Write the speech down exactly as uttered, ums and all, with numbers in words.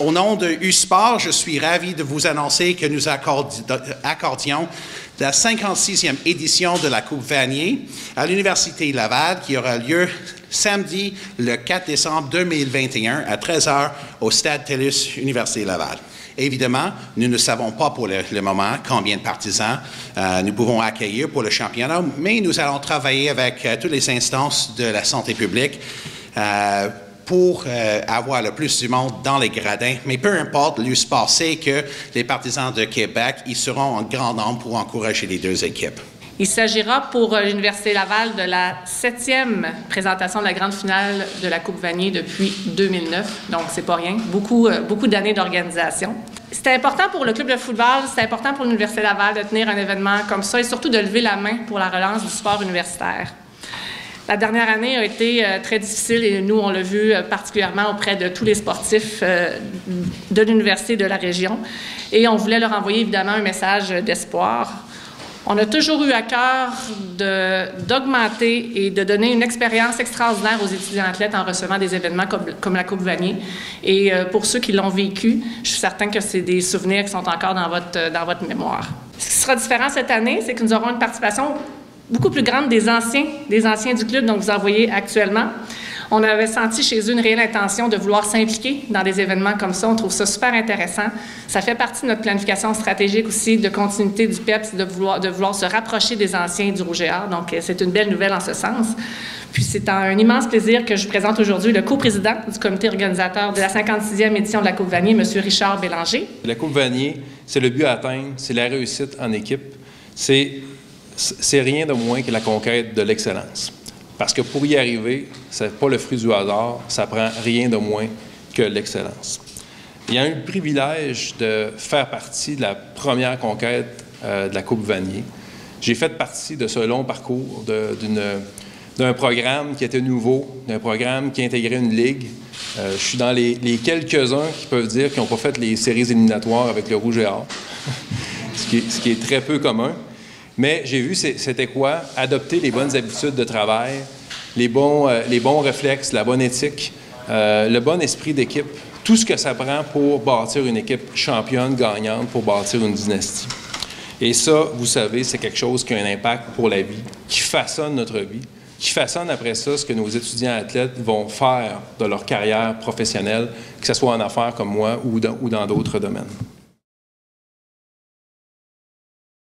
Au nom de U-Sport, je suis ravi de vous annoncer que nous accordi accordions la cinquante-sixième édition de la Coupe Vanier à l'Université Laval qui aura lieu samedi le quatre décembre deux mille vingt et un à treize heures au Stade TELUS Université Laval. Évidemment, nous ne savons pas pour le, le moment combien de partisans euh, nous pouvons accueillir pour le championnat, mais nous allons travailler avec euh, toutes les instances de la santé publique euh, pour euh, avoir le plus du monde dans les gradins. Mais peu importe, l'U-Sport sait que les partisans de Québec, ils seront en grand nombre pour encourager les deux équipes. Il s'agira pour l'Université Laval de la septième présentation de la grande finale de la Coupe Vanier depuis deux mille neuf, donc c'est pas rien. Beaucoup, beaucoup d'années d'organisation. C'était important pour le club de football, c'était important pour l'Université Laval de tenir un événement comme ça et surtout de lever la main pour la relance du sport universitaire. La dernière année a été euh, très difficile et nous, on l'a vu euh, particulièrement auprès de tous les sportifs euh, de l'université de la région. Et on voulait leur envoyer évidemment un message d'espoir. On a toujours eu à cœur d'augmenter et de donner une expérience extraordinaire aux étudiants athlètes en recevant des événements comme, comme la Coupe Vanier. Et euh, pour ceux qui l'ont vécu, je suis certain que c'est des souvenirs qui sont encore dans votre, dans votre mémoire. Ce qui sera différent cette année, c'est que nous aurons une participation beaucoup plus grande des anciens, des anciens du club, dont vous en voyez actuellement. On avait senti chez eux une réelle intention de vouloir s'impliquer dans des événements comme ça. On trouve ça super intéressant. Ça fait partie de notre planification stratégique aussi de continuité du P E P S, de vouloir, de vouloir se rapprocher des anciens du Rouge et Or. Donc, c'est une belle nouvelle en ce sens. Puis, c'est un immense plaisir que je présente aujourd'hui le coprésident du comité organisateur de la cinquante-sixième édition de la Coupe Vanier, M. Richard Bélanger. La Coupe Vanier, c'est le but à atteindre, c'est la réussite en équipe. C'est c'est rien de moins que la conquête de l'excellence. Parce que pour y arriver, ce n'est pas le fruit du hasard, ça prend rien de moins que l'excellence. Il y a eu le privilège de faire partie de la première conquête euh, de la Coupe Vanier. J'ai fait partie de ce long parcours d'un programme qui était nouveau, d'un programme qui intégrait une ligue. Euh, je suis dans les, les quelques-uns qui peuvent dire qu'ils n'ont pas fait les séries éliminatoires avec le Rouge et Or, ce, qui est, ce qui est très peu commun. Mais j'ai vu c'était quoi adopter les bonnes habitudes de travail, les bons, euh, les bons réflexes, la bonne éthique, euh, le bon esprit d'équipe, tout ce que ça prend pour bâtir une équipe championne, gagnante, pour bâtir une dynastie. Et ça, vous savez, c'est quelque chose qui a un impact pour la vie, qui façonne notre vie, qui façonne après ça ce que nos étudiants athlètes vont faire de leur carrière professionnelle, que ce soit en affaires comme moi ou dans, ou dans d'autres domaines.